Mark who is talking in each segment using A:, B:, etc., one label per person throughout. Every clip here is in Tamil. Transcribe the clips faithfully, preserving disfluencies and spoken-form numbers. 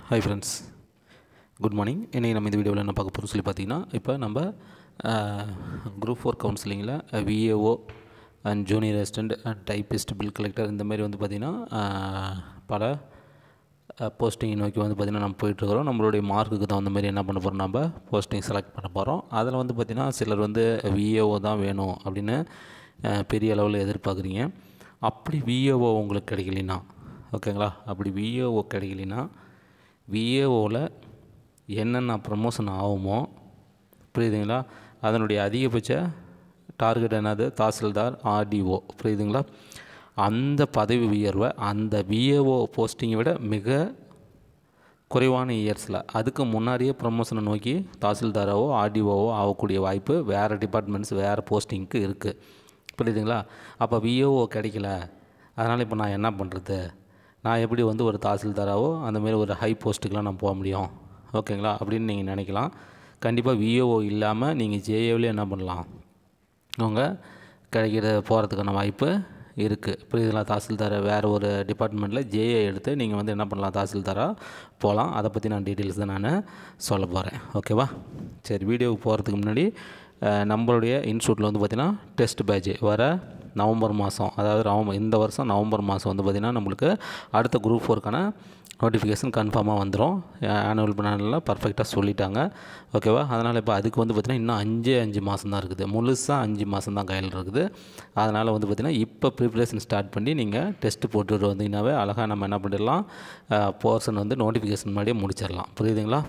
A: Hi friends, good morning. இன்றைக்கி நம்ம இந்த வீடியோவில் என்ன பார்க்க போகிறோம் சொல்லி பார்த்தீங்கன்னா, இப்போ நம்ம குரூப் ஃபோர் கவுன்சிலிங்கில் VAO and junior assistant and typist bill collector இந்த மாதிரி வந்து பார்த்திங்கன்னா பல போஸ்டிங் நோக்கி வந்து பார்த்திங்கன்னா நம்ம போயிட்டுருக்கிறோம். நம்மளுடைய மார்க்குக்கு தகுந்த மாதிரி என்ன பண்ண போகிறோம், நம்ம போஸ்டிங் செலக்ட் பண்ண போகிறோம். அதில் வந்து பார்த்திங்கன்னா சிலர் வந்து விஏஓ தான் வேணும் அப்படின்னு பெரிய அளவில் எதிர்பார்க்குறீங்க. அப்படி விஏஓ உங்களுக்கு கிடைக்கலனா ஓகேங்களா, அப்படி விஏஓ கிடைக்கலனா விஏஓவில் என்னென்ன ப்ரமோஷன் ஆகுமோ புரியுதுங்களா, அதனுடைய அதிகபட்ச டார்கெட் என்னது, தாசில்தார், ஆர்டிஓ புரியுதுங்களா, அந்த பதவி உயர்வை அந்த விஏஓ போஸ்டிங்கை விட மிக குறைவான இயர்ஸில் அதுக்கு முன்னாடியே ப்ரமோஷனை நோக்கி தாசில்தாராவோ ஆர்டிஓவோ ஆகக்கூடிய வாய்ப்பு வேறு டிபார்ட்மெண்ட்ஸ் வேறு போஸ்டிங்க்கு இருக்குது புரியுதுங்களா. அப்போ விஏஓ கிடைக்கல, அதனால் இப்போ நான் என்ன பண்ணுறது, நான் எப்படி வந்து ஒரு தாசில்தாராவோ அந்தமாரி ஒரு ஹை போஸ்ட்டுக்கெலாம் நான் போக முடியும் ஓகேங்களா அப்படின்னு நீங்கள் நினைக்கலாம். கண்டிப்பாக விஏஓ இல்லாமல் நீங்கள் ஜேஏவிலே என்ன பண்ணலாம், அவங்க கிடைக்கிற போகிறதுக்கான வாய்ப்பு இருக்குது புரியுதுங்களா. தாசில்தாரை வேறு ஒரு டிபார்ட்மெண்ட்டில் ஜேஏ எடுத்து நீங்கள் வந்து என்ன பண்ணலாம், தாசில்தாராக போகலாம். அதை பற்றி நான் டீட்டெயில்ஸ் தான் நான் சொல்ல போகிறேன் ஓகேவா. சரி, வீடியோவுக்கு போகிறதுக்கு முன்னாடி நம்மளுடைய இன்ஸ்டியூட்டில் வந்து பார்த்திங்கன்னா டெஸ்ட் பேட்ச் வர நவம்பர் மாதம், அதாவது நவம்பர் இந்த வருஷம் நவம்பர் மாதம் வந்து பார்த்திங்கன்னா நம்மளுக்கு அடுத்த குரூப் ஃபோருக்கான நோட்டிஃபிகேஷன் கன்ஃபார்மாக வந்துடும். ஆனுவல் பிளானில் பர்ஃபெக்டாக சொல்லிட்டாங்க ஓகேவா. அதனால் இப்போ அதுக்கு வந்து பார்த்திங்கன்னா இன்னும் அஞ்சு அஞ்சு மாதம் தான் இருக்குது, முழுசாக அஞ்சு மாதம் தான் கையில் இருக்குது. அதனால் வந்து பார்த்திங்கன்னா இப்போ ப்ரிப்ரேஷன் ஸ்டார்ட் பண்ணி நீங்கள் டெஸ்ட்டு போட்டுட்டு வந்தீங்கன்னாவே அழகாக நம்ம என்ன பண்ணிடலாம், போர்ஷன் வந்து நோட்டிஃபிகேஷன் முன்னாடியே முடிச்சிடலாம் புரியுதுங்களா.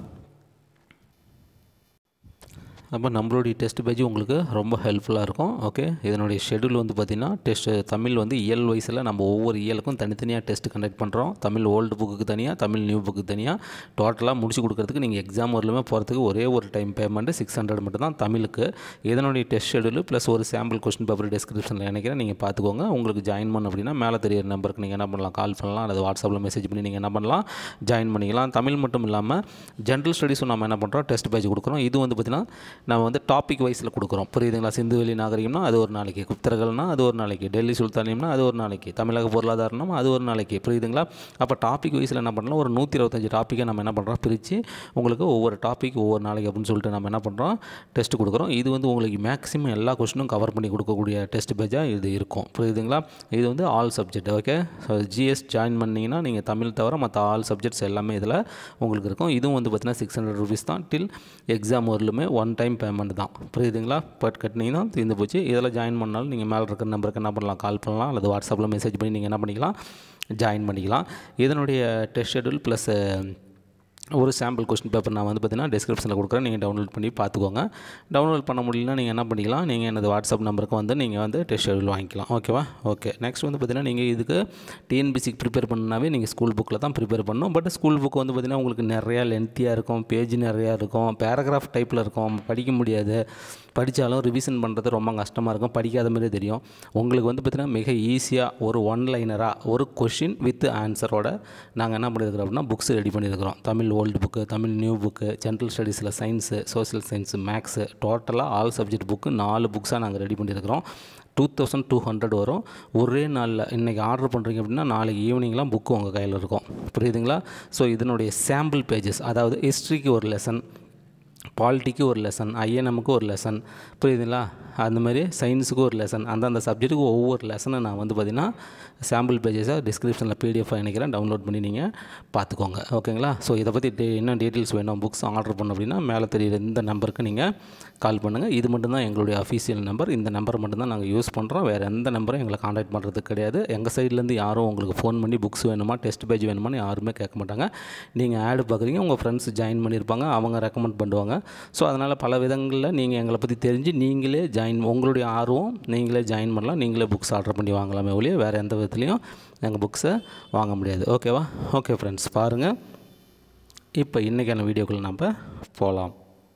A: அப்போ நம்மளுடைய டெஸ்ட் பேஜ் உங்களுக்கு ரொம்ப ஹெல்ப்ஃபுல்லாக இருக்கும் ஓகே. இதனுடைய ஷெடியூல் வந்து பார்த்திங்கன்னா டெஸ்ட்டு தமிழ் வந்து இயல் வயசில் நம்ம ஒவ்வொரு இயலுக்கும் தனித்தனியாக டெஸ்ட் கண்டக்ட் பண்ணுறோம். தமிழ் ஓல்டு புக்கு தனியாக, தமிழ் நியூ புக்கு தனியாக, டோட்டலாக முடிச்சு கொடுக்குறதுக்கு நீங்கள் எக்ஸாம் வரலுமே போகிறதுக்கு ஒரே ஒரு டைம் பேமெண்ட்டு சிக்ஸ் ஹண்ட்ரட் மட்டும் தான் தமிழுக்கு. இதனுடைய டெஸ்ட் ஷெடியூல் ப்ளஸ் ஒரு சாம்பிள் கொஸ்டின் பேப்பர் டிஸ்கிரிப்ஷனில் நினைக்கிறேன், நீங்கள் பார்த்துக்கோங்க. உங்களுக்கு ஜாயின் பண்ண அப்படின்னா மேலே தெரியிற நம்பருக்கு நீங்கள் என்ன பண்ணலாம், கால் பண்ணலாம், அல்லது வாட்ஸ்அப்பில் மெசேஜ் பண்ணி நீங்கள் என்ன பண்ணலாம், ஜாயின் பண்ணிக்கலாம். தமிழ் மட்டும் இல்லாமல் ஜென்ரல் ஸ்டடீஸும் நம்ம என்ன பண்ணுறோம், டெஸ்ட் பேஜ் கொடுக்குறோம். இது வந்து பார்த்திங்கன்னா நம்ம வந்து டாபிக் வைஸில் கொடுக்குறோம் புரியுதுங்களா. சிந்துவெளி நாகரிகம்னா அது ஒரு நாளைக்கு, குப்தர்கள்னா அது ஒரு நாளைக்கு, டெல்லி சுல்தானியம்னா அது ஒரு நாளைக்கு, தமிழக பொருளாதாரம்னா அது ஒரு நாளைக்கு புரியுதுங்களா. அப்போ டாபிக் வைஸில் என்ன பண்ணலாம், ஒரு நூற்றி இருபத்தஞ்சி டாப்பிக்கை நம்ம என்ன பண்ணுறோம் பிரித்து உங்களுக்கு ஒவ்வொரு டாபிக் ஒவ்வொரு நாளைக்கு அப்படின்னு சொல்லிட்டு நம்ம என்ன பண்ணுறோம் டெஸ்ட் கொடுக்குறோம். இது வந்து உங்களுக்கு மேக்ஸிமம் எல்லா கொஸ்டினும் கவர் பண்ணி கொடுக்கக்கூடிய டெஸ்ட் பேஜாக இது இருக்கும் புரியுதுங்களா. இது வந்து all subject okay. So GS join பண்ணிங்கன்னா நீங்கள் தமிழ் தவிர மற்ற ஆல் சப்ஜெக்ட்ஸ் எல்லாமே இதில் உங்களுக்கு இருக்கும். இதுவும் வந்து பார்த்திங்கன்னா சிக்ஸ் ஹண்ட்ரட் ருபீஸ் தான். டில் எக்ஸாம் வரலுமே ஒன் டைம் பேமெண்ட் தான் புரியுதுங்களா. பட் கட்டினீங்கன்னா தீர்ந்து போச்சு. இதில் ஜாயின் பண்ணாலும் நீங்கள் மேலே இருக்கிற நம்பருக்கு என்ன பண்ணலாம், கால் பண்ணலாம், அல்லது வாட்ஸ்அப்பில் மெசேஜ் பண்ணி நீங்கள் என்ன பண்ணிக்கலாம், ஜாயின் பண்ணிக்கலாம். இதனுடைய டெஸ்ட் ஷெடியூல் ப்ளஸ் ஒரு சாம்பிள் கொஸ்டின் பேப்பர் நான் வந்து பார்த்திங்கன்னா டிஸ்கிரிப்ஷனில் கொடுக்குறேன், நீங்கள் டவுன்லோட் பண்ணி பார்த்துக்கோங்க. டவுன்லோட் பண்ண முடியலன்னா நீங்கள் என்ன பண்ணிக்கலாம், நீங்கள் எனது வாட்ஸ்அப் நம்பருக்கு வந்து நீங்கள் வந்து டெஸ்ட் ஷெடியூல் வாங்கிக்கலாம் ஓகேவா. ஓகே, நெக்ஸ்ட் வந்து பார்த்திங்கன்னா நீங்கள் இதுக்கு டிஎன்பிசிக்கு ப்ரிப்பேர் பண்ணாவே நீங்கள் ஸ்கூல் புக்கில் தான் ப்ரிப்பேர் பண்ணணும். பட் ஸ்கூல் புக் வந்து பார்த்திங்கன்னா உங்களுக்கு நிறையா லென்த்தியாக இருக்கும், பேஜ் நிறையா இருக்கும், பேராகிராஃப் டைப்பில் இருக்கும், படிக்க முடியாது. படித்தாலும் ரிவிஷன் பண்ணுறது ரொம்ப கஷ்டமாக இருக்கும், படிக்காத மாதிரியே தெரியும். உங்களுக்கு வந்து பார்த்திங்கன்னா மிக ஈஸியாக ஒரு ஒன் லைனராக ஒரு கொஷின் வித் ஆன்சரோட நாங்கள் என்ன பண்ணியிருக்கிறோம் அப்படின்னா புக்ஸ் ரெடி பண்ணியிருக்கிறோம். Tamil old book, Tamil new book, general ஸ்டடீஸில் சயின்ஸு, சோஷியல் சயின்ஸு, மேக்ஸு, டோட்டலாக ஆல் சப்ஜெக்ட் புக்கு நாலு புக்ஸாக நாங்கள் ரெடி பண்ணியிருக்கிறோம். டூ தௌசண்ட் டூ ஹண்ட்ரட் வரும் ஒரே நாளில். இன்றைக்கி ஆர்டர் பண்ணுறீங்க அப்படின்னா நாளைக்கு ஈவினிங்லாம் புக்கு உங்கள் கையில் இருக்கும் புரியுதுங்களா. ஸோ இதனுடைய சாம்பிள் பேஜஸ், அதாவது ஹிஸ்ட்ரிக்கு ஒரு லெசன், பாலிட்டிக்கு ஒரு லெசன், ஐஎன்எம்முக்கு ஒரு லெசன் புரியுதுங்களா, அந்தமாதிரி சயின்ஸுக்கு ஒரு லெசன், அந்தந்த சப்ஜெக்ட்டுக்கு ஒவ்வொரு லெசனை நான் வந்து பார்த்திங்கன்னா சாம்பிள் பேஜஸாக டிஸ்கிரிப்ஷனில் பிடிஎஃப் நினைக்கிறேன், டவுன்லோட் பண்ணி நீங்கள் பார்த்துக்கோங்க ஓகேங்களா. ஸோ இதை பற்றி டே இன்னும் டீட்டெயில்ஸ் வேணும், புக்ஸ் ஆர்டர் பண்ண அப்படின்னா மேலே தெரியுற இந்த நம்பருக்கு நீங்கள் கால் பண்ணுங்கள். இது மட்டும்தான் எங்களுடைய அஃபீஷியல் நம்பர், இந்த நம்பர் மட்டும்தான் நாங்கள் யூஸ் பண்ணுறோம். வேறு எந்த நம்பரும் எங்களை கான்டாக்ட் பண்ணுறதுக்கு கிடையாது. எங்கள் சைட்லேருந்து யாரும் உங்களுக்கு ஃபோன் பண்ணி புக்ஸ் வேணுமா, டெஸ்ட் பேஜ் வேணுமான்னு யாருமே கேட்க மாட்டாங்க. நீங்கள் ஆடு பார்க்குறீங்க, உங்கள் ஃப்ரெண்ட்ஸ் ஜாயின் பண்ணியிருப்பாங்க, அவங்க ரெக்கமெண்ட் பண்ணுவாங்க. ஸோ அதனால் பல விதங்களில் நீங்கள் எங்களை பற்றி தெரிஞ்சு நீங்களே ஜாயின், உங்களுடைய ஆர்வம் நீங்களே ஜாயின் பண்ணலாம், நீங்களே புக்ஸ் ஆர்டர் பண்ணி வாங்கலாமே ஒழிய வேறு எந்த விதத்துலையும் எங்கள் புக்ஸை வாங்க முடியாது ஓகேவா. ஓகே ஃப்ரெண்ட்ஸ், பாருங்கள் இப்போ இன்றைக்கான வீடியோக்குள்ளே நம்ம போகலாம்.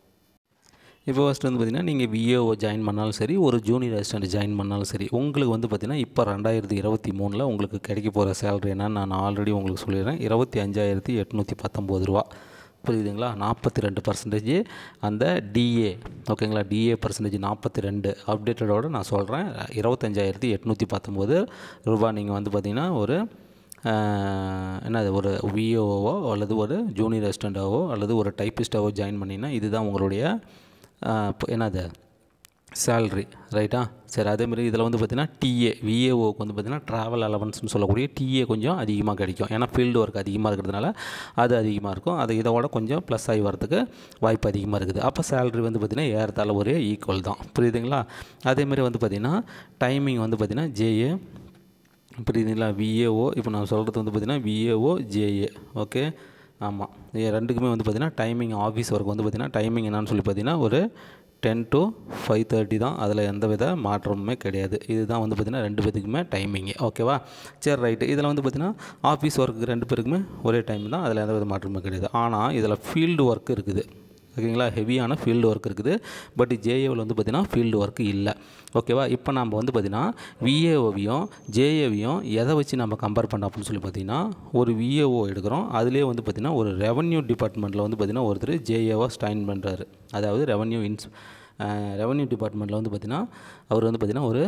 A: இப்போ ஃபஸ்ட்டு வந்து பார்த்திங்கன்னா நீங்கள் விஏஓ ஜாயின் பண்ணாலும் சரி, ஒரு ஜூனியர் அசிஸ்டண்ட் ஜாயின் பண்ணாலும் சரி, உங்களுக்கு வந்து பார்த்திங்கன்னா இப்போ ரெண்டாயிரத்தி இருபத்தி மூணில் உங்களுக்கு கிடைக்க போகிற சேலரி என்னன்னு நான் ஆல்ரெடி உங்களுக்கு சொல்லிடுறேன். இருபத்தி அஞ்சாயிரத்தி எட்நூற்றி பத்தொம்போது ரூபா புரியுதுங்களா. நாற்பத்தி ரெண்டு பர்சன்டேஜ் அந்த டிஏ ஓகேங்களா, டிஏ பர்சன்டேஜ் நாற்பத்தி ரெண்டு அப்டேட்டடோடு நான் சொல்கிறேன். இருபத்தஞ்சாயிரத்தி எட்நூற்றி பத்தொம்போது ரூபா நீங்கள் வந்து பார்த்திங்கன்னா ஒரு என்னது ஒரு விஏஓவோ அல்லது ஒரு ஜூனியர் அசிஸ்டண்ட்டாவோ அல்லது ஒரு டைப்பிஸ்ட்டாவோ ஜாயின் பண்ணிங்கன்னா இதுதான் உங்களுடைய என்னது சேல்ரி, ரைட்டா? சரி, அதேமாதிரி இதில் வந்து பார்த்திங்கன்னா டிஏ விஏஓக்கு வந்து பார்த்திங்கன்னா ட்ராவல் அலவன்ஸ்னு சொல்லக்கூடிய டிஏ கொஞ்சம் அதிகமாக கிடைக்கும். ஏன்னா ஃபீல்டு ஒர்க் அதிகமாக இருக்கிறதுனால அது அதிகமாக இருக்கும். அது இதோட கொஞ்சம் ப்ளஸ் ஆகி வரதுக்கு வாய்ப்பு அதிகமாக இருக்குது. அப்போ சேல்ரி வந்து பார்த்திங்கன்னா ஏறத்தாழ ஒரே ஈக்குவல் தான், புரியுதுங்களா? அதேமாதிரி வந்து பார்த்திங்கன்னா டைமிங் வந்து பார்த்திங்கன்னா ஜேஏ, புரியுதுங்களா? விஏஓ இப்போ நான் சொல்கிறது வந்து பார்த்திங்கன்னா விஏஓ ஜேஏ, ஓகே. ஆமாம், ரெண்டுக்குமே வந்து பார்த்திங்கன்னா டைமிங் ஆஃபீஸ் ஒர்க் வந்து பார்த்திங்கன்னா டைமிங் என்னன்னு சொல்லி பார்த்திங்கன்னா ஒரு டென் டு ஃபைவ் தேர்ட்டி தான். அதில் எந்த வித மாற்றமுமே கிடையாது. இதுதான் வந்து பார்த்திங்கன்னா ரெண்டு பேத்துக்குமே டைமிங்கு, ஓகேவா? சரி, ரைட்டு. இதில் வந்து பார்த்திங்கன்னா ஆஃபீஸ் ஒர்க்கு ரெண்டு பேருக்குமே ஒரே டைம் தான். அதில் எந்த வித மாற்றமுமே கிடையாது. ஆனால் இதில் ஃபீல்டு ஒர்க் இருக்குது, ஓகேங்களா? ஹெவியான ஃபீல்டு ஒர்க் இருக்குது. பட் ஜேஏவில் வந்து பார்த்திங்கன்னா ஃபீல்டு ஒர்க்கு இல்லை, ஓகேவா? இப்போ நம்ம வந்து பார்த்திங்கன்னா விஏஓவையும் ஜேஏவையும் எதை வச்சு நம்ம கம்பேர் பண்ணோம் அப்படின்னு சொல்லி பார்த்திங்கன்னா ஒரு விஏஓ எடுக்கிறோம். அதுலேயே வந்து பார்த்திங்கன்னா ஒரு ரெவன்யூ டிபார்ட்மெண்ட்டில் வந்து பார்த்திங்கன்னா ஒருத்தர் ஜேஏவாக ஸ்டைன் பண்ணுறாரு. அதாவது ரெவன்யூ இன்ஸ் ரெவன்யூ டிபார்ட்மெண்ட்டில் வந்து பார்த்திங்கன்னா அவர் வந்து பார்த்திங்கன்னா ஒரு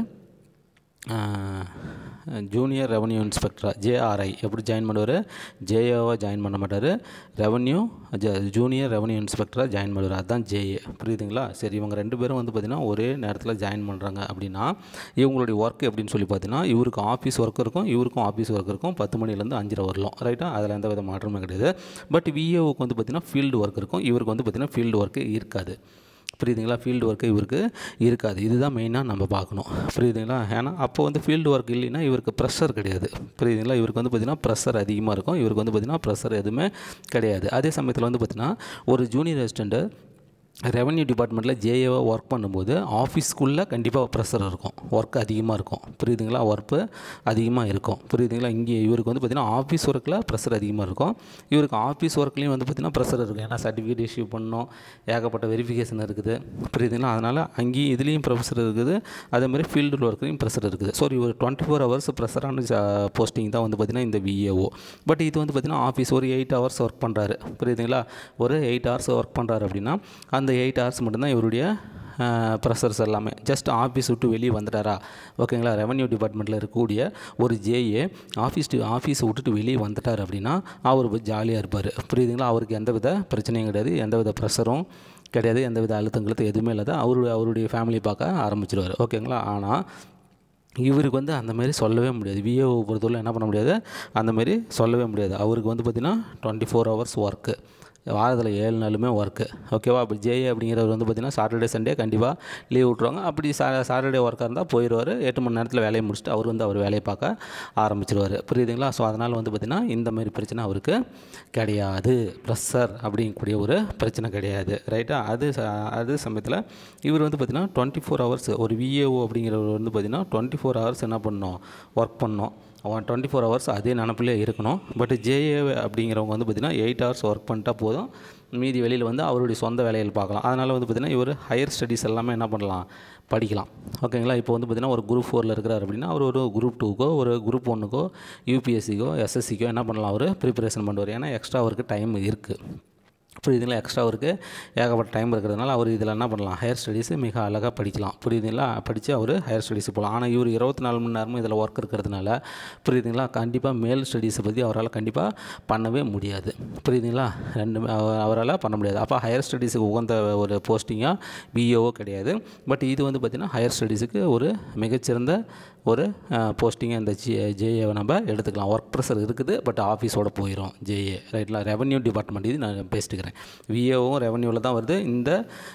A: ஜூனியர் ரெவன்யூ இன்ஸ்பெக்டராக ஜேஆர்ஐ எப்படி ஜாயின் பண்ணுவார்? ஜேஏவாக ஜாயின் பண்ண மாட்டார், ரெவன்யூ ஜ ஜூனியர் ரெவன்யூ இன்ஸ்பெக்டராக ஜாயின் பண்ணுவார். அதுதான் ஜேஏ, புரியுதுங்களா? சரி, இவங்க ரெண்டு பேரும் வந்து பார்த்திங்கன்னா ஒரே நேரத்தில் ஜாயின் பண்ணுறாங்க அப்படின்னா இவங்களுடைய ஒர்க் எப்படின்னு சொல்லி பார்த்தீங்கன்னா இவருக்கு ஆஃபீஸ் ஒர்க் இருக்கும், இவருக்கும் ஆஃபீஸ் ஒர்க் இருக்கும். பத்து மணிலேருந்து அஞ்சரை வரலாம், ரைட்டா? அதில் எந்த வித மாற்றமும் கிடையாது. பட் விஏஓக்கு வந்து பார்த்திங்கன்னா ஃபீல்டு ஒர்க் இருக்கும், இவருக்கு வந்து பார்த்திங்கன்னா ஃபீல்டு ஒர்க்கு இருக்காது, புரியுதுங்களா? ஃபீல்டு ஒர்க்கு இவருக்கு இருக்காது. இதுதான் மெயினாக நம்ம பார்க்கணும், புரியுதுங்களா? ஏன்னா அப்போ வந்து ஃபீல்டு ஒர்க் இல்லைன்னா இவருக்கு ப்ரெஷர் கிடையாது, புரியுதுங்களா? இவருக்கு வந்து பார்த்திங்கன்னா ப்ரெஷர் அதிகமாக இருக்கும், இவருக்கு வந்து பார்த்திங்கன்னா ப்ரெஷர் எதுவுமே கிடையாது. அதே சமயத்தில் வந்து பார்த்திங்கன்னா ஒரு ஜூனியர் அசிஸ்டண்ட்டு ரெவன்யூ டிபார்ட்மெண்ட்டில் ஜேஏவாக ஒர்க் பண்ணும்போது ஆஃபீஸ்க்குள்ளே கண்டிப்பாக ப்ரெஷர் இருக்கும், ஒர்க் அதிகமாக இருக்கும், புரியுதுங்களா? ஒர்க்கு அதிகமாக இருக்கும், புரியுதுங்களா? இங்கே இவருக்கு வந்து பார்த்திங்கன்னா ஆஃபீஸ் ஒர்க்கில் ப்ரெஷர் அதிகமாக இருக்கும், இவருக்கு ஆஃபீஸ் ஒர்க்லேயும் வந்து பார்த்திங்கன்னா ப்ரெஷர் இருக்கும். ஏன்னா சர்டிஃபிகேட் இஷ்யூ பண்ணணும், ஏகப்பட்ட வெரிஃபிகேஷன் இருக்குது, புரியுதுங்களா? அதனால் அங்கேயும் இதுலேயும் ப்ரெஷர் இருக்குது, அதேமாதிரி ஃபீல்டு ஒர்க்லேயும் ப்ரெஷர் இருக்குது. ஸோ இவர் டுவெண்ட்டி ஃபோர் ஹவர்ஸ் ப்ரெஷரான போஸ்டிங் தான் வந்து பார்த்திங்கன்னா இந்த விஏஓ. பட் இது வந்து பார்த்திங்கன்னா ஆஃபீஸ் ஒரு எயிட் ஹவர்ஸ் ஒர்க் பண்ணுறாரு, புரியுதுங்களா? ஒரு எயிட் ஹவர்ஸ் ஒர்க் பண்ணுறாரு அப்படின்னா அந்த எயிட் ஹவர்ஸ் மட்டும்தான் இவருடைய ப்ரெஷர்ஸ் எல்லாமே. ஜஸ்ட் ஆஃபீஸ் விட்டு வெளியே வந்துட்டாரா, ஓகேங்களா? ரெவன்யூ டிபார்ட்மெண்ட்டில் இருக்கக்கூடிய ஒரு ஜேஏ ஆஃபீஸ் ஆஃபீஸை விட்டுட்டு வெளியே வந்துட்டார் அப்படின்னா அவர் ஜாலியாக இருப்பார், புரியுதுங்களா? அவருக்கு எந்த வித பிரச்சனையும் கிடையாது, எந்த வித ப்ரெஷரும் கிடையாது, எந்த வித அழுத்தங்களுக்கு எதுவுமே இல்லாத அவருடைய அவருடைய ஃபேமிலி பார்க்க ஆரம்பிச்சிடுவார், ஓகேங்களா? ஆனால் இவருக்கு வந்து அந்தமாரி சொல்லவே முடியாது. விஏஓ பொறுத்தவரை என்ன பண்ண முடியாது, அந்தமாரி சொல்லவே முடியாது. அவருக்கு வந்து பார்த்திங்கன்னா டுவெண்ட்டி ஃபோர் ஹவர்ஸ் ஒர்க்கு, வாரத்தில் ஏழு நாளுமே ஒர்க்கு, ஓகேவா? அப்படி ஜேஏ அப்படிங்கிறவர் வந்து பார்த்திங்கன்னா சாட்டர்டே சண்டே கண்டிப்பாக லீவ் விட்ருவாங்க. அப்படி சா சாட்டர்டே ஒர்க்காக இருந்தால் போயிடுவார், எட்டு மணி நேரத்தில் வேலையை முடிச்சுட்டு அவர் வந்து அவர் வேலையை பார்க்க ஆரம்பிச்சிடுவார், புரியுதுங்களா? ஸோ அதனால் வந்து பார்த்திங்கன்னா இந்த மாதிரி பிரச்சனை அவருக்கு கிடையாது, ப்ரெஷர் அப்படிங்கக்கூடிய ஒரு பிரச்சனை கிடையாது, ரைட்டா? அது அது சமயத்தில் இவர் வந்து பார்த்திங்கன்னா டுவெண்ட்டி ஃபோர் ஹவர்ஸ் ஒரு விஏஓ அப்படிங்கிறவர் வந்து பார்த்திங்கன்னா டுவெண்ட்டி ஃபோர் ஹவர்ஸ் என்ன பண்ணணும், ஒர்க் பண்ணோம். அவன் டுவெண்ட்டி ஃபோர் ஹவர்ஸ் அதே நினப்பிலே இருக்கணும். பட் ஜேஏ அப்படிங்கிறவங்க வந்து பார்த்திங்கன்னா எயிட் ஹவர்ஸ் ஒர்க் பண்ணிட்டா போதும், மீதி வெளியில் வந்து அவருடைய சொந்த வேலைகள் பார்க்கலாம். அதனால் வந்து பார்த்திங்கன்னா இவர் ஹையர் ஸ்டடீஸ் எல்லாமே என்ன பண்ணலாம், படிக்கலாம், ஓகேங்களா? இப்போ வந்து பார்த்திங்கன்னா ஒரு குரூப் ஃபோரில் இருக்கிறார் அப்படின்னா அவர் ஒரு குரூப் டூக்கோ ஒரு குரூப் ஒன்றுக்கோ யூபிஎஸ்சிக்கோ எஸ்எஸ்சிக்கோ என்ன பண்ணலாம், அவர் ப்ரிப்பரேஷன் பண்ணுவார். ஏன்னா எக்ஸ்ட்ரா அவருக்கு டைம் இருக்குது, புரியுதுங்களா? எக்ஸ்ட்ரா அவருக்கு ஏகப்பட்ட டைம் இருக்கிறதுனால அவர் இதில் என்ன பண்ணலாம், ஹையர் ஸ்டடீஸு மிக அழகாக படிக்கலாம், புரியுதுங்களா? படித்து அவர் ஹையர் ஸ்டடீஸு போகலாம். ஆனால் இவர் இருபத்தி நாலு மணி நேரமும் இதில் ஒர்க் இருக்கிறதுனால, புரியுதுங்களா? கண்டிப்பாக மேல் ஸ்டடீஸை பற்றி அவரால் கண்டிப்பாக பண்ணவே முடியாது, புரியுதுங்களா? ரெண்டுமே அவரால் பண்ண முடியாது. அப்போ ஹையர் ஸ்டடீஸுக்கு உகந்த ஒரு போஸ்டிங்காக பிஏஓ கிடையாது. பட் இது வந்து பார்த்திங்கன்னா ஹையர் ஸ்டடீஸுக்கு ஒரு மிகச்சிறந்த ஒரு போஸ்டிங்காக இந்த ஜே ஜேஏவை நம்ம எடுத்துக்கலாம். ஒர்க் ப்ரெஷர் இருக்குது, பட் ஆஃபீஸோடு போயிடும் ஜேஏ, ரைட்லாம்? ரெவன்யூ டிபார்ட்மெண்ட் இது நான் பேசிட்டுக்கிறேன். விஏஓவும் ரெவன்யூவில் தான் வருது, இந்த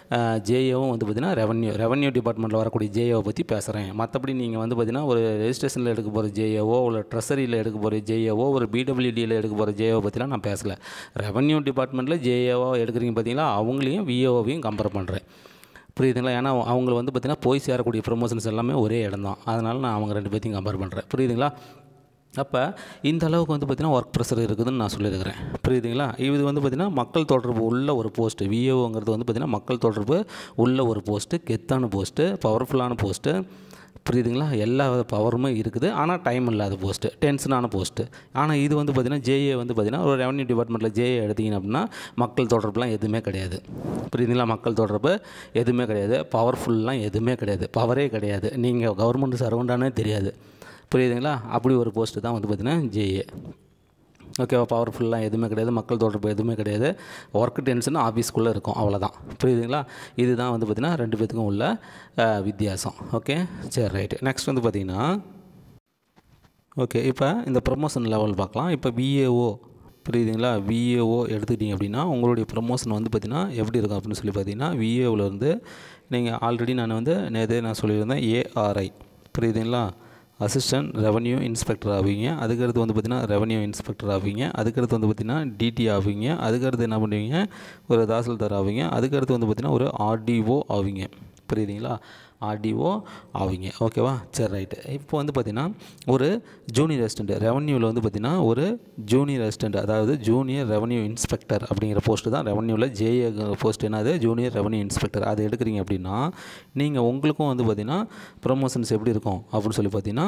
A: ஜேஏவும் வந்து பார்த்திங்கன்னா ரெவன்யூ ரெவன்யூ டிபார்ட்மெண்ட்டில் வரக்கூடிய ஜேஏவை பற்றி பேசுகிறேன். மற்றபடி நீங்கள் வந்து பார்த்திங்கன்னா ஒரு ரெஜிஸ்ட்ரேஷனில் எடுக்க போகிற ஜேஏவோ ஒரு ட்ரெஸரியில் எடுக்க போகிற ஜேஏவோ ஒரு பிடபிள்யூடியில் எடுக்க போகிற ஜேஏவை பற்றிலாம் நான் பேசலை. ரெவன்யூ டிபார்ட்மெண்ட்டில் ஜேஏவோ எடுக்கிறீங்க பார்த்தீங்களா, அவங்களையும் விஏஓவையும் கம்பேர் பண்ணுறேன், புரியுதுங்களா? ஏன்னா அவங்க வந்து பார்த்திங்கன்னா போய் சேரக்கூடிய ப்ரொமோஷன்ஸ் எல்லாமே ஒரே இடம் தான், அதனால் நான் அவங்க ரெண்டு பேர்த்தையும் கம்பேர் பண்ணுறேன், புரியுதுங்களா? அப்போ இந்த அளவுக்கு வந்து பார்த்திங்கன்னா ஒர்க் ப்ரெஷர் இருக்குதுன்னு நான் சொல்லியிருக்கிறேன், புரியுதுங்களா? இது வந்து பார்த்திங்கன்னா மக்கள் தொடர்பு உள்ள ஒரு போஸ்ட்டு. விஏஓங்கிறது வந்து பார்த்திங்கன்னா மக்கள் தொடர்பு உள்ள ஒரு போஸ்ட்டு, கெத்தான போஸ்ட்டு, பவர்ஃபுல்லான போஸ்ட்டு, புரியுதுங்களா? எல்லா பவருமே இருக்குது, ஆனால் டைம் இல்லாத போஸ்ட்டு, டென்ஷனான போஸ்ட்டு. ஆனால் இது வந்து பார்த்திங்கன்னா ஜேஏ வந்து பார்த்திங்கன்னா ஒரு ரெவன்யூ டிபார்ட்மெண்ட்டில் ஜேஏ எடுத்திங்க அப்படின்னா மக்கள் தொடர்புலாம் எதுவுமே கிடையாது, புரியுதுங்களா? மக்கள் தொடர்பு எதுவுமே கிடையாது, பவர்ஃபுல்லாம் எதுவுமே கிடையாது, பவரே கிடையாது, நீங்கள் கவர்மெண்ட் சர்வெண்ட்டானே தெரியாது, புரியுதுங்களா? அப்படி ஒரு போஸ்ட்டு தான் வந்து பார்த்திங்கன்னா ஜேஏ. ஓகேவா? பவர்ஃபுல்லாக எதுவுமே கிடையாது, மக்கள் தொடர்பு எதுவுமே கிடையாது, ஒர்க் டென்ஷன் ஆஃபீஸ்க்குள்ளே இருக்கும், அவ்வளோதான். புரியுதுங்களா? இதுதான் வந்து பார்த்திங்கன்னா ரெண்டு பேத்துக்கும் உள்ள வித்தியாசம். ஓகே, சரி, ரைட்டு. நெக்ஸ்ட் வந்து பார்த்திங்கன்னா ஓகே, இப்போ இந்த ப்ரமோஷன் லெவல் பார்க்கலாம். இப்போ விஏஓ, புரியுதுங்களா? விஏஓ எடுத்துக்கிட்டிங்க அப்படின்னா உங்களுடைய ப்ரமோஷன் வந்து பார்த்திங்கன்னா எப்படி இருக்கும் அப்படின்னு சொல்லி பார்த்தீங்கன்னா, விஏஓவிலேருந்து நீங்கள் ஆல்ரெடி நான் வந்து நேரே நான் சொல்லியிருந்தேன் ஏஆர்ஐ, புரியுதுங்களா? அசிஸ்டன்ட் ரெவன்யூ இன்ஸ்பெக்டர் ஆவீங்க. அதுக்கடுத்து வந்து பார்த்திங்கன்னா ரெவன்யூ இன்ஸ்பெக்டர் ஆவீங்க. அதுக்கடுத்து வந்து பார்த்திங்கன்னா டிடி ஆவீங்க. அதுக்கடுத்து என்ன பண்ணுவீங்க, ஒரு தாசில்தார் ஆவீங்க. அதுக்கடுத்து வந்து பார்த்திங்கன்னா ஒரு ஆர்டிஓ ஆவீங்க. புரியுதுங்களா? ஆர்டிஓ ஆவீங்க. ஓகேவா? சரி, ரைட்டு. இப்போ வந்து பார்த்திங்கன்னா ஒரு ஜூனியர் அசிஸ்டண்ட் ரெவன்யூவில் வந்து பார்த்திங்கன்னா ஒரு ஜூனியர் அசிஸ்டண்ட், அதாவது ஜூனியர் ரெவன்யூ இன்ஸ்பெக்டர் அப்படிங்கிற போஸ்ட்டு தான் ரெவன்யூவில் ஜேஏ போஸ்ட். என்னது? Junior revenue inspector. அதை எடுக்கிறீங்க அப்படின்னா நீங்கள் உங்களுக்கும் வந்து பார்த்திங்கன்னா ப்ரமோஷன்ஸ் எப்படி இருக்கும் அப்படின்னு சொல்லி பார்த்தீங்கன்னா,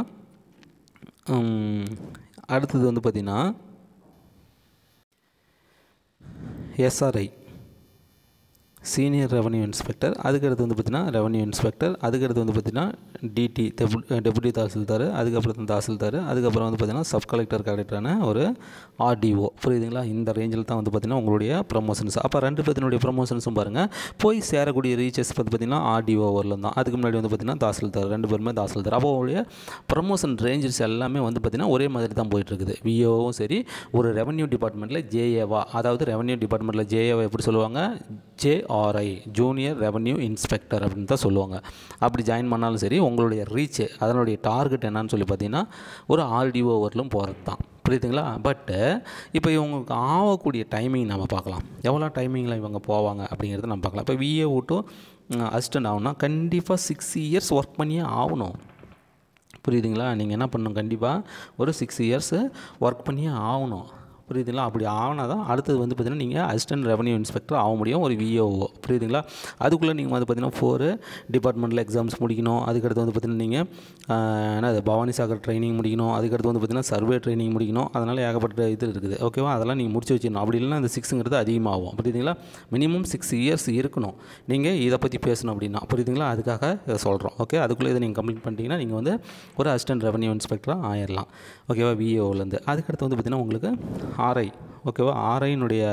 A: அடுத்தது வந்து பார்த்திங்கன்னா எஸ்ஆர்ஐ, சீனியர் ரெவன்யூ இன்ஸ்பெக்டர். அதுக்கடுத்து வந்து பார்த்திங்கன்னா ரெவன்யூ இன்ஸ்பெக்டர். அதுக்கடுத்து வந்து பார்த்திங்கன்னா டிடி, டெபுட்டி தாசில்தார். அதுக்கப்புறம் தாசில்தார். அதுக்கப்புறம் வந்து பார்த்திங்கன்னா சப் கலெக்டர் கலெக்டரான ஒரு ஆர்டிஓ. புரியுதுங்களா? இந்த ரேஞ்சில் தான் வந்து பார்த்திங்கன்னா உங்களுடைய ப்ரமோஷன்ஸ். அப்போ ரெண்டு பேத்தினுடைய ப்ரமோஷன்ஸும் பாருங்கள், போய் சேரக்கூடிய ரீச்சஸ் வந்து பார்த்திங்கன்னா ஆர்டிஓ வரலாம் தான். அதுக்கு முன்னாடி வந்து பார்த்திங்கன்னா தாசில்தார், ரெண்டு பேருமே தாசில்தார். அப்போ உங்களுடைய ப்ரமோஷன் ரேஞ்சஸ் எல்லாமே வந்து பார்த்திங்கன்னா ஒரே மாதிரி தான் போயிட்டுருக்குது. விஓவும் சரி, ஒரு ரெவன்யூ டிபார்ட்மெண்ட்டில் ஜேஏவா, அதாவது ரெவன்யூ டிபார்ட்மெண்ட்டில் ஜேஏவா எப்படி சொல்லுவாங்க, ஜேஆர்ஐ, ஜூனியர் ரெவன்யூ இன்ஸ்பெக்டர் அப்படின்னு தான் சொல்லுவாங்க. அப்படி ஜாயின் பண்ணாலும் சரி, உங்களுடைய ரீச்சு, அதனுடைய டார்கெட் என்னன்னு சொல்லி பார்த்தீங்கன்னா ஒரு ஆர்டிஓ வரலும் போகிறது தான். புரியுதுங்களா? பட்டு இப்போ இவங்களுக்கு ஆகக்கூடிய டைமிங் நம்ம பார்க்கலாம். எவ்வளோ டைமிங்கில் இவங்க போவாங்க அப்படிங்கிறத நம்ம பார்க்கலாம். இப்போ விஏ விட்டு அசிஸ்டன்ட் ஆகணும்னா கண்டிப்பாக சிக்ஸ் இயர்ஸ் ஒர்க் பண்ணியே ஆகணும். புரியுதுங்களா? நீங்கள் என்ன பண்ணணும், கண்டிப்பாக ஒரு சிக்ஸ் இயர்ஸு ஒர்க் பண்ணியே ஆகணும். புரியுதுங்களா? அப்படி ஆனால் தான் அடுத்தது வந்து பார்த்திங்கன்னா நீங்கள் அசிஸ்டன்ட் ரெவன்யூ இன்ஸ்பெக்டர் ஆக முடியும், ஒரு விஏஓ. புரியுதுங்களா? அதுக்குள்ளே நீங்கள் வந்து பார்த்திங்கன்னா ஃபோரு டிபார்ட்மெண்ட்டில் எக்ஸாம்ஸ் முடிக்கணும். அதுக்கடுத்து வந்து பார்த்திங்கன்னா நீங்கள் என்னது பவானி சாகர் ட்ரைனிங் முடிக்கணும். அதுக்கடுத்து வந்து பார்த்திங்கன்னா சர்வே ட்ரைனிங் முடிக்கணும். அதனால் ஏகப்பட்ட இது இருக்குது. ஓகேவா? அதெல்லாம் நீங்கள் முடிச்சு வச்சிடணும். அப்படி இல்லைன்னா இந்த சிக்ஸுங்கிறது அதிகமாகும். புரியுதுங்களா? மினிமம் சிக்ஸ் இயர்ஸ் இருக்கணும் நீங்கள் இதை பற்றி பேசணும் அப்படின்னா. புரியுதுங்களா? அதுக்காக இதை சொல்கிறோம். ஓகே, அதுக்குள்ளே இதை நீங்கள் கம்ப்ளீட் பண்ணிட்டீங்கன்னா நீங்கள் வந்து ஒரு அசிஸ்டன்ட் ரெவன்யூ இன்ஸ்பெக்டராக ஆயிடலாம். ஓகேவா? விஏஓலேருந்து. அதுக்கடுத்து வந்து பார்த்திங்கன்னா உங்களுக்கு ஆர்ஐ. ஓகேவா? ஆர்ஐனுடைய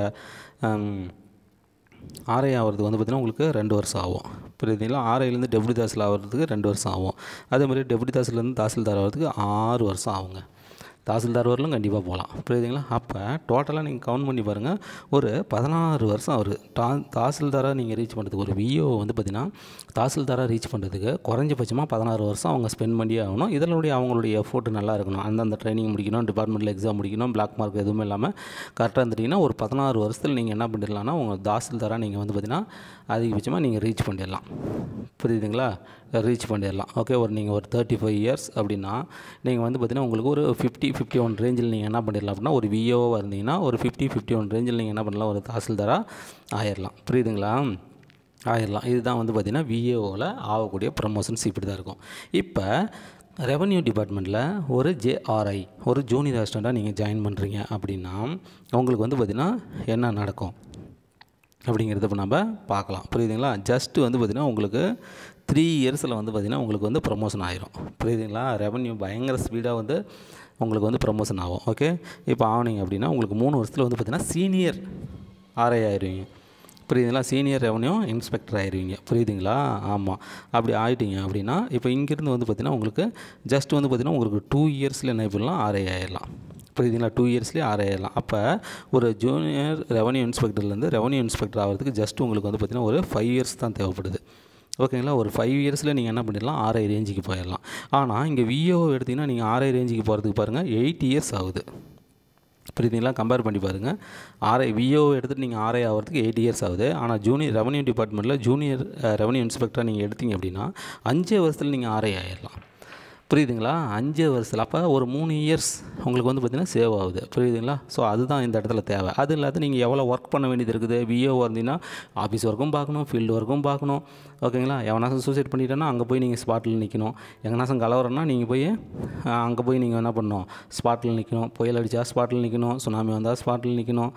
A: ஆர்ஐ ஆகிறது வந்து பார்த்திங்கன்னா உங்களுக்கு ரெண்டு வருஷம் ஆகும். புரியுதுங்களா? ஆர்ஐலேருந்து டெபுட்டி தாசில் ஆகிறதுக்கு ரெண்டு வருஷம் ஆகும். அதே மாதிரி டெபுட்டி தாசிலேருந்து தாசில்தார் ஆகிறதுக்கு ஆறு வருஷம் ஆகுங்க. தாசில்தார் வரலும் கண்டிப்பாக போகலாம். புரியுதுங்களா? அப்போ டோட்டலாக நீங்கள் கவுண்ட் பண்ணி பாருங்கள், ஒரு பதினாறு வருஷம் அவர் டா தாசில்தாராக நீங்கள் ரீச் பண்ணுறதுக்கு, ஒரு விஓ வந்து பார்த்திங்கன்னா தாசில்தாராக ரீச் பண்ணுறதுக்கு குறைஞ்சபட்சமாக பதினாறு வருஷம் அவங்க ஸ்பெண்ட் பண்ணியே ஆகணும். இதனுடைய அவங்களுடைய எஃபோர்ட் நல்லா இருக்கணும். அந்தந்த ட்ரைனிங் முடிக்கணும், டிபார்ட்மெண்ட்டில் எக்ஸாம் முடிக்கணும், பிளாக் மார்க் எதுவுமே இல்லாமல் கரெக்டாக இருந்துட்டிங்கன்னா ஒரு பதினாறு வருஷத்தில் நீங்கள் என்ன பண்ணிடலாம்னா உங்கள் தாசில்தாராக நீங்கள் வந்து பார்த்திங்கன்னா அதிகபட்சமாக நீங்கள் ரீச் பண்ணிடலாம். புரியுதுங்களா? ரீச் பண்ணிடலாம். ஓகே, ஒரு நீங்கள் ஒரு தேர்ட்டி ஃபைவ் இயர்ஸ் அப்படின்னா நீங்கள் வந்து பார்த்திங்கன்னா உங்களுக்கு ஒரு ஃபிஃப்டி ஃபிஃப்டி ஒன் ரேஞ்சில் நீங்கள் என்ன பண்ணிடலாம் அப்படின்னா, ஒரு விஓவாக இருந்தீங்கன்னா ஒரு ஃபிஃப்டி ஃபிஃப்டி ஒன் ரேஞ்சில் நீங்கள் என்ன பண்ணலாம், ஒரு தாசில்தாராக ஆயிடலாம். புரியுதுங்களா? ஆயிடலாம். இதுதான் வந்து பார்த்திங்கன்னா விஏஓவில் ஆகக்கூடிய ப்ரமோஷன்ஸ் இப்படி தான் இருக்கும். இப்போ ரெவன்யூ டிபார்ட்மெண்ட்டில் ஒரு ஜேஆர்ஐ, ஒரு ஜூனியர் அசிஸ்டண்ட்டாக நீங்கள் ஜாயின் பண்ணுறீங்க அப்படின்னா உங்களுக்கு வந்து பார்த்திங்கன்னா என்ன நடக்கும் அப்படிங்கிறத இப்போ நம்ம பார்க்கலாம். புரியுதுங்களா? ஜஸ்ட்டு வந்து பார்த்திங்கன்னா உங்களுக்கு த்ரீ இயர்ஸில் வந்து பார்த்திங்கன்னா உங்களுக்கு வந்து ப்ரமோஷன் ஆகிரும். புரியுதுங்களா? ரெவன்யூ பயங்கர ஸ்பீடாக வந்து உங்களுக்கு வந்து ப்ரமோஷன் ஆகும். ஓகே, இப்போ ஆனீங்க அப்படின்னா உங்களுக்கு மூணு வருஷத்தில் வந்து பார்த்திங்கன்னா சீனியர் ஆர்ஐ ஆயிடுவீங்க. புரியுதுங்களா? சீனியர் ரெவன்யூ இன்ஸ்பெக்டர் ஆயிடுவீங்க. புரியுதுங்களா? ஆமாம். அப்படி ஆகிட்டீங்க அப்படின்னா இப்போ இங்கேருந்து வந்து பார்த்திங்கன்னா உங்களுக்கு ஜஸ்ட் வந்து பார்த்திங்கன்னா உங்களுக்கு டூ இயர்ஸில் என்ன பண்ணலாம், ஆர்ஐ ஆயிடலாம். புரியுதுங்களா? டூ இயர்ஸ்லேயே ஆர்ஐ ஆயிடலாம். அப்போ ஒரு ஜூனியர் ரெவன்யூ இன்ஸ்பெக்டர்லேருந்து ரெவன்யூ இன்ஸ்பெக்டர் ஆகிறதுக்கு ஜஸ்ட் உங்களுக்கு வந்து பார்த்திங்கன்னா ஒரு ஃபைவ் இயர்ஸ் தான் தேவைப்படுது. ஓகேங்களா? ஒரு ஃபைவ் இயர்ஸில் நீங்கள் என்ன பண்ணிடலாம், ஆர்ஐ ரேஞ்சுக்கு போயிடலாம். ஆனால் இங்கே விஓ எடுத்திங்கன்னா நீங்கள் ஆர்ஐ ரேஞ்சுக்கு போகிறதுக்கு பாருங்கள் எயிட் இயர்ஸ் ஆகுது. புரியுதுங்களா? கம்பேர் பண்ணி பாருங்கள். ஆர்ஐ விஓ எடுத்துகிட்டு நீங்கள் ஆர்ஐ ஆகிறதுக்கு எயிட் இயர்ஸ் ஆகுது. ஆனால் ஜூனியர் ரெவன்யூ டிபார்ட்மெண்ட்டில் ஜூனியர் ரெவன்யூ இன்ஸ்பெக்டராக நீங்கள் எடுத்தீங்க அப்படின்னா அஞ்சே வருஷத்தில் நீங்கள் ஆர்ஐ ஆயிடலாம். புரியுதுங்களா? அஞ்சு வருஷத்தில் அப்போ ஒரு மூணு இயர்ஸ் உங்களுக்கு வந்து பார்த்திங்கன்னா சேவ் ஆகுது. புரியுதுங்களா? ஸோ அதுதான் இந்த இடத்துல தேவை. அது இல்லாத நீங்கள் எவ்வளோ ஒர்க் பண்ண வேண்டியது இருக்குது. விஓ இருந்தீங்கன்னா ஆஃபீஸ் ஒர்க்கும் பார்க்கணும், ஃபீல்டு ஒர்க்கும் பார்க்கணும். ஓகேங்களா? எவனாச்சும் சூசைட் பண்ணிட்டேன்னா அங்கே போய் நீங்கள் ஸ்பாட்டில் நிற்கணும். எங்கனாச்சும் கலவரம்னா நீங்கள் போய் அங்கே போய் நீங்கள் என்ன பண்ணணும், ஸ்பாட்டில் நிற்கணும். புயல் அடித்தா ஸ்பாட்டில் நிற்கணும், சுனாமி வந்தால் ஸ்பாட்டில் நிற்கணும்.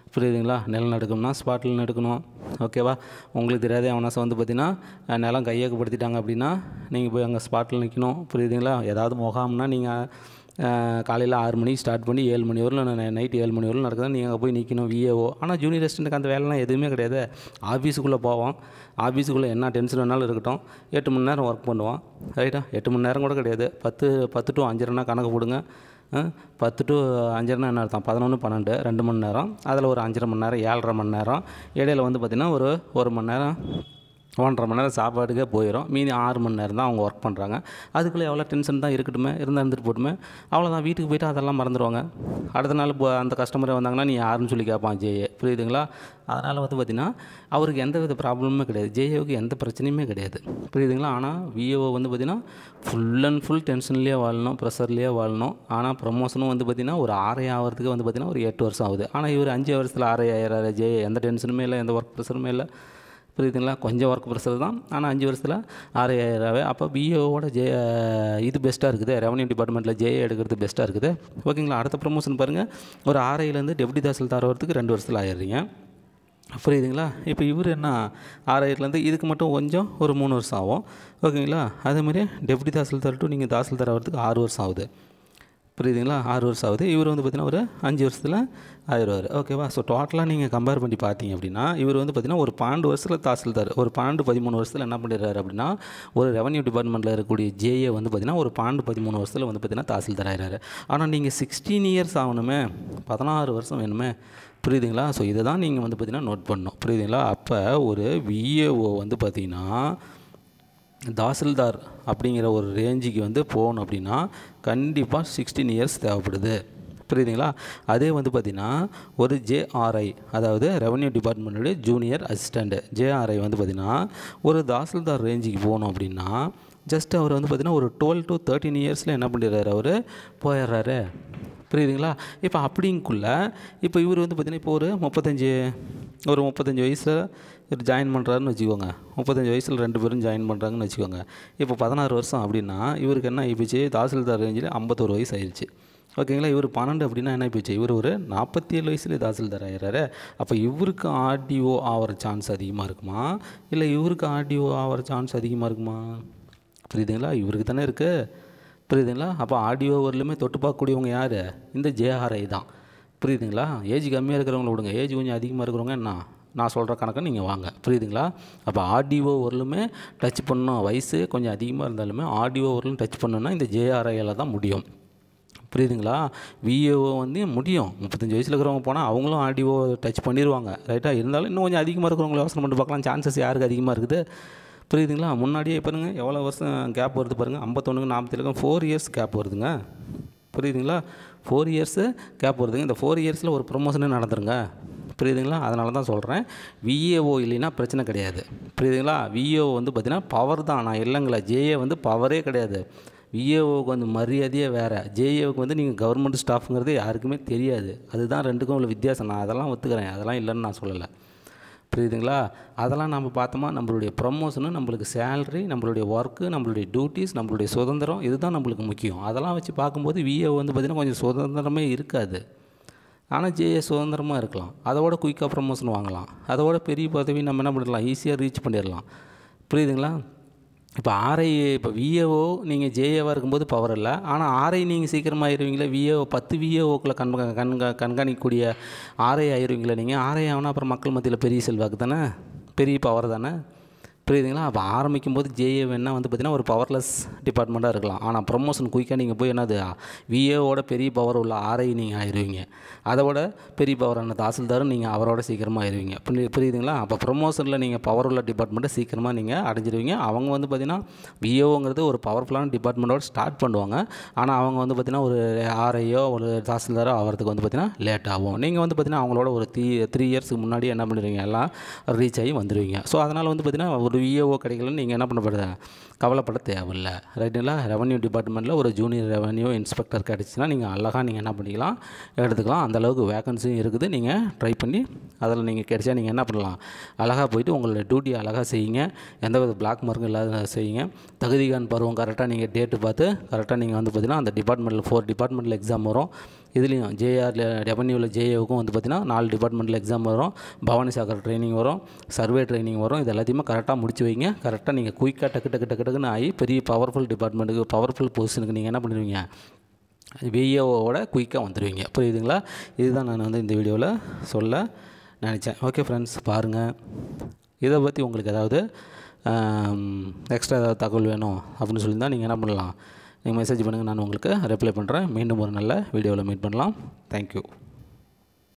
A: புரியுதுங்களா? நிலம் எடுக்கணும்னா ஸ்பாட்டில் எடுக்கணும். ஓகேவா? உங்களுக்கு தெரியாத அவனாசம் வந்து பார்த்திங்கன்னா நிலம் கையகப்படுத்திட்டாங்க அப்படின்னா நீங்கள் போய் அங்கே ஸ்பாட்டில் நிற்கணும். புரியுதுங்களா? ஏதாவது முகாம்னா நீங்கள் காலையில் ஆறு மணிக்கு ஸ்டார்ட் பண்ணி ஏழு மணி வரலும் நைட்டு ஏழு மணி வரலும் நடக்குதுன்னா நீங்கள் அங்கே போய் நிற்கணும். விஏஓ. ஆனால் ஜூனியர் அசிஸ்டண்ட்டுக்கு அந்த வேலைலாம் எதுவுமே கிடையாது. ஆஃபீஸுக்குள்ளே போவோம். ஆஃபீஸுக்குள்ளே என்ன டென்ஷன் வேணாலும் இருக்கட்டும், எட்டு மணி நேரம் ஒர்க் பண்ணுவான். ரைட்டா? எட்டு மணி நேரம் கூட கிடையாது. பத்து பத்து டு அஞ்சரைனா கணக்கு போடுங்க. பத்து டு அஞ்சரைனா என்ன அர்த்தம்? பதினொன்று பன்னெண்டு ரெண்டு மணி நேரம். அதில் ஒரு அஞ்சரை மணி நேரம் ஏழரை மணி நேரம் இடையில வந்து பார்த்திங்கன்னா ஒரு ஒரு மணி நேரம் ஒன்றரை மணி நேரம் சாப்பாட்டுக்கே போயிடும். மீதி ஆறு மணி நேரம் தான் அவங்க ஒர்க் பண்ணுறாங்க. அதுக்குள்ளே எவ்வளோ டென்ஷன் தான் இருக்கட்டுமே, இருந்தால் இருந்துட்டு போட்டுமே. அவ்வளோதான், வீட்டுக்கு போய்ட்டு அதெல்லாம் மறந்துடுவாங்க. அடுத்த நாள் இப்போ அந்த கஸ்டமரே வந்தாங்கன்னா நீ யாருன்னு சொல்லி கேட்பான் ஜேஏ. புரியுதுங்களா? அதனால் வந்து பார்த்திங்கன்னா அவருக்கு எந்த வித ப்ராப்ளமுமே கிடையாது. ஜேஏவுக்கு எந்த பிரச்சனையுமே கிடையாது. புரியுதுங்களா? ஆனால் விஏஓ வந்து பார்த்திங்கன்னா ஃபுல் அண்ட் ஃபுல் டென்ஷன்லேயே வாழணும், ப்ரெஷர்லேயே வாழணும். ஆனால் ப்ரமோஷனும் வந்து பார்த்திங்கன்னா ஒரு ஆரை ஆகிறதுக்கு வந்து பார்த்திங்கன்னா ஒரு எட்டு வருஷம் ஆகுது. ஆனால் இவர் அஞ்சு வருஷத்தில் ஆரை ஆயிரம் ஜேஏ. எந்த டென்ஷனுமே இல்லை, எந்த ஒர்க் ப்ரெஷருமே இல்லை. புரியுதுங்களா? கொஞ்சம் ஒர்க் ப்ரெஷர் தான். ஆனால் அஞ்சு வருஷத்தில் ஆறு ஆயிரரூவாவே. அப்போ பிஓவோட ஜே இது பெஸ்ட்டாக இருக்குது. ரெவன்யூ டிபார்ட்மெண்ட்டில் ஜேஏ எடுக்கிறது பெஸ்ட்டாக இருக்குது. ஓகேங்களா? அடுத்த ப்ரமோஷன் பாருங்கள். ஒரு ஆர்ஐலேருந்து டெப்யூட்டி தாசில்தார் வரதுக்கு ரெண்டு வருஷத்தில் ஆயிடுறீங்க. புரியுதுங்களா? இப்போ இவர் என்ன ஆறாயிரத்துலேருந்து இதுக்கு மட்டும் கொஞ்சம் ஒரு மூணு வருஷம் ஆகும். ஓகேங்களா? அதேமாதிரி டெப்யூட்டி தாசில்தார் டு நீங்கள் தாசில்தார் வரதுக்கு ஆறு வருஷம் ஆகுது. புரியுதுங்களா? ஆறு வருஷம் ஆகுது. இவர் வந்து பார்த்திங்கன்னா ஒரு அஞ்சு வருஷத்தில் ஆயிடுவார். ஓகேவா? ஸோ டோட்டலாக நீங்கள் கம்பேர் பண்ணி பார்த்தீங்க அப்படின்னா இவர் வந்து பார்த்திங்கன்னா ஒரு பன்னெண்டு வருஷத்தில் தாசில்தார், ஒரு பன்னெண்டு பதிமூணு வருஷத்தில் என்ன பண்ணிடுறாரு அப்படின்னா ஒரு ரெவன்யூ டிபார்ட்மெண்ட்டில் இருக்கக்கூடிய ஜேஏ வந்து பார்த்திங்கன்னா ஒரு பன்னெண்டு பதிமூணு வருஷத்தில் வந்து பார்த்திங்கன்னா தாசில்தார் ஆகிறாரு. ஆனால் நீங்கள் சிக்ஸ்டீன் இயர்ஸ் ஆகணுமே, பதினாறு வருஷம் வேணுமே. புரியுதுங்களா? ஸோ இதை தான் நீங்கள் வந்து பார்த்திங்கன்னா நோட் பண்ணணும். புரியுதுங்களா? அப்போ ஒரு விஏஓ வந்து பார்த்திங்கன்னா தாசில்தார் அப்படிங்கிற ஒரு ரேஞ்சுக்கு வந்து போகணும் அப்படின்னா கண்டிப்பாக சிக்ஸ்டீன் இயர்ஸ் தேவைப்படுது. புரியுதுங்களா? அதே வந்து பார்த்திங்கன்னா ஒரு ஜேஆர்ஐ, அதாவது ரெவன்யூ டிபார்ட்மெண்ட்டுடைய ஜூனியர் அசிஸ்டண்ட்டு ஜேஆர்ஐ வந்து பார்த்திங்கன்னா ஒரு தாசில்தார் ரேஞ்சுக்கு போகணும் அப்படின்னா ஜஸ்ட் அவர் வந்து பார்த்திங்கன்னா ஒரு டுவெல் டு தேர்ட்டின் இயர்ஸில் என்ன பண்ணிடுறாரு, அவர் போயிடுறாரு. புரியுதுங்களா? இப்போ அப்படிங்குள்ள இப்போ இவர் வந்து பார்த்திங்கன்னா இப்போ ஒரு முப்பத்தஞ்சு ஒரு முப்பத்தஞ்சு வயசில் இவர் ஜாயின் பண்ணுறாருன்னு வச்சுக்கோங்க. முப்பத்தஞ்சு வயசில் ரெண்டு பேரும் ஜாயின் பண்ணுறாங்கன்னு வச்சுக்கோங்க. இப்போ பதினாறு வருஷம் அப்படின்னா இவருக்கு என்ன ஆகிப்போச்சு, தாசில்தார் ரேஞ்சில் ஐம்பத்தோரு வயசு ஆயிடுச்சு. ஓகேங்களா? இவர் பன்னெண்டு அப்படின்னா என்ன ஆகிப்போச்சு, இவர் ஒரு நாற்பத்தி ஏழு வயசுலேயே தாசில்தார் ஆகிறாரு. அப்போ இவருக்கு ஆர்டிஓ ஆகிற சான்ஸ் அதிகமாக இருக்குமா, இல்லை இவருக்கு ஆர்டிஓ ஆகிற சான்ஸ் அதிகமாக இருக்குமா? புரியுதுங்களா? இவருக்கு தானே இருக்குது. புரியுதுங்களா? அப்போ ஆர்டிஓ வரலுமே தொட்டு பார்க்கக்கூடியவங்க யார், இந்த ஜேஆர்ஐ தான். புரியுதுங்களா? ஏஜ் கம்மியாக இருக்கிறவங்கள விடுங்க, ஏஜ் கொஞ்சம் அதிகமாக இருக்கிறவங்க என்ன நான் சொல்கிற கணக்கை நீங்கள் வாங்க. புரியுதுங்களா? அப்போ ஆர்டிஓ வரலுமே டச் பண்ணணும், வயசு கொஞ்சம் அதிகமாக இருந்தாலுமே ஆர்டிஓ வரலும் டச் பண்ணணுன்னா இந்த ஜேஆர்ஐயில் தான் முடியும். புரியுதுங்களா? விஏஓ வந்து முடியும், முப்பத்தஞ்சு வயசில் இருக்கிறவங்க போனால் அவங்களும் ஆர்டிஓ டச் பண்ணிடுவாங்க. ரைட்டாக இருந்தாலும் இன்னும் கொஞ்சம் அதிகமாக இருக்கிறவங்கள யோசனை பண்ணி பார்க்கலாம், சான்சஸ் யாருக்கு அதிகமாக இருக்குது. புரியுதுங்களா? முன்னாடியே பாருங்கள் எவ்வளோ வருஷம் கேப் வருது பாருங்கள், ஐம்பத்தொன்றுக்கு நாற்பத்தேழுக்கும் ஃபோர் இயர்ஸ் கேப் வருதுங்க. புரியுதுங்களா? ஃபோர் இயர்ஸு கேப் வருதுங்க. இந்த ஃபோர் இயர்ஸில் ஒரு ப்ரொமோஷனே நடந்துருங்க. புரியுதுங்களா? அதனால தான் சொல்கிறேன், விஏஓ இல்லைன்னா பிரச்சனை கிடையாது. புரியுதுங்களா? விஏஓ வந்து பார்த்திங்கன்னா பவர் தான், நான் இல்லைங்களா, ஜேஏ வந்து பவரே கிடையாது. விஏஓவுக்கு வந்து மரியாதையே வேறு, ஜேஏவுக்கு வந்து நீங்கள் கவர்மெண்ட் ஸ்டாஃப்ங்கிறது யாருக்குமே தெரியாது. அதுதான் ரெண்டுக்கும் உள்ள வித்தியாசம். நான் அதெல்லாம் ஒத்துக்கிறேன், அதெல்லாம் இல்லைன்னு நான் சொல்லலை. புரியுதுங்களா? அதெல்லாம் நம்ம பார்த்தோமா நம்மளுடைய ப்ரமோஷனு, நம்மளுக்கு சேலரி, நம்மளுடைய ஒர்க்கு, நம்மளுடைய டியூட்டிஸ், நம்மளுடைய சுதந்திரம், இதுதான் நம்மளுக்கு முக்கியம். அதெல்லாம் வச்சு பார்க்கும்போது விஏஓ வந்து பார்த்திங்கன்னா கொஞ்சம் சுதந்திரமே இருக்காது. ஆனால் ஜேஏ சுதந்திரமாக இருக்கலாம், அதோட குயிக்காக ப்ரமோஷன் வாங்கலாம், அதோட பெரிய பதவி நம்ம என்ன பண்ணிடலாம், ஈஸியாக ரீச் பண்ணிடலாம். புரியுதுங்களா? இப்போ ஆர்ஐ, இப்போ விஏஓ நீங்கள் ஜேஏவாக இருக்கும்போது பவர் இல்லை, ஆனால் ஆர்ஐ நீங்கள் சீக்கிரமாக ஆயிடுவீங்களே. விஏஓ பத்து விஏஓக்களை கண் கண்கா கண்காணிக்கக்கூடிய ஆர்ஐ ஆயிடுவீங்களே நீங்கள். ஆர்ஐ ஆனால் அப்புறம் மக்கள் மத்தியில் பெரிய செல்வாக்கு தானே, பெரிய பவர் தானே. புரியுதுங்களா? அப்போ ஆரம்பிக்கும் போது ஜேஏ வேணால் வந்து பார்த்திங்கன்னா ஒரு பவர்லெஸ் டிபார்ட்மெண்ட்டாக இருக்கலாம். ஆனால் ப்ரமோஷன் குயிக்காக நீங்கள் போய் என்னது விஏஓட பெரிய பவர் உள்ள ஆர்ஐ நீங்கள் ஆயிடுவீங்க, அதோட பெரிய பவரான தாசில்தாரும் நீங்கள் அவரோட சீக்கிரமாக ஆயிடுவீங்க. புரி புரியுதுங்களா? அப்போ ப்ரமோஷனில் நீங்கள் பவர் உள்ள டிபார்ட்மெண்ட்டை சீக்கிரமாக நீங்கள் அடைஞ்சிடுவீங்க. அவங்க வந்து பார்த்திங்கன்னா விஏஓங்கிறது ஒரு பவர்ஃபுல்லான டிபார்ட்மெண்ட்டோட ஸ்டார்ட் பண்ணுவாங்க, ஆனால் அவங்க வந்து பார்த்திங்கன்னா ஒரு ஆர்ஐயோ ஒரு தாசில்தாரோ ஆகிறதுக்கு வந்து பார்த்திங்கன்னா லேட் ஆகும். நீங்கள் வந்து பார்த்திங்கன்னா அவங்களோட ஒரு த்ரீ த்ரீ இயர்ஸுக்கு முன்னாடி என்ன பண்ணிடுவீங்க, எல்லாம் ரீச் ஆகி வந்துடுவீங்க. ஸோ அதனால் வந்து பார்த்திங்கன்னா ஒரு விஏஓ கிடைக்கலன்னு நீங்கள் என்ன பண்ணப்படுது, கவலைப்பட தேவையில்லை. ரைட்டுங்களா? ரெவன்யூ டிபார்ட்மெண்ட்டில் ஒரு ஜூனியர் ரெவன்யூ இன்ஸ்பெக்டர் கிடச்சின்னா நீங்கள் அழகாக நீங்கள் என்ன பண்ணிக்கலாம், எடுத்துக்கலாம். அந்தளவுக்கு வேக்கன்சியும் இருக்குது, நீங்கள் ட்ரை பண்ணி அதில் நீங்கள் கிடைச்சா நீங்கள் என்ன பண்ணலாம், அழகாக போயிட்டு உங்களோட டியூட்டி அழகாக செய்யுங்க. எந்த வித பிளாக் மார்க்கும் இல்லாத செய்யுங்க. தகுதிகான் பருவம் கரெக்டாக நீங்கள் டேட்டு பார்த்து கரெக்டாக நீங்கள் வந்து பார்த்திங்கன்னா அந்த டிபார்ட்மெண்ட்டில் ஃபோர் டிபார்ட்மெண்ட்டில் எக்ஸாம் வரும். இதுலேயும் ஜேஆர் ரெவன்யூவில் ஜேஏவுக்கும் வந்து பார்த்திங்கன்னா நாலு டிபார்ட்மெண்ட்டில் எக்ஸாம் வரும். பவானி சாகர் ட்ரைனிங் வரும், சர்வே ட்ரைனிங் வரும். இது எல்லாத்தையுமே கரெக்டாக முடிச்சு வைங்க. கரெக்டாக நீங்கள் குயிக்காக டக்கு டக்கு டக்கு டக்குன்னு ஆகி பெரிய பவர்ஃபுல் டிபார்ட்மெண்ட்டுக்கு பவர்ஃபுல் பொசிஷனுக்கு நீங்கள் என்ன பண்ணிடுவீங்க, விஏஓவோட குயிக்காக வந்துடுவீங்க. புரியுதுங்களா? இதுதான் நான் வந்து இந்த வீடியோவில் சொல்ல நினச்சேன். ஓகே ஃப்ரெண்ட்ஸ், பாருங்கள். இதை பற்றி உங்களுக்கு ஏதாவது எக்ஸ்ட்ரா ஏதாவது தகவல் வேணும் அப்படின்னு சொல்லியிருந்தால் நீங்கள் என்ன பண்ணலாம், நீங்கள் மெசேஜ் பண்ணுங்கள், நான் உங்களுக்கு ரிப்ளை பண்ணுறேன். மீண்டும் ஒரு நல்ல வீடியோவில் மீட் பண்ணலாம். தேங்க்யூ.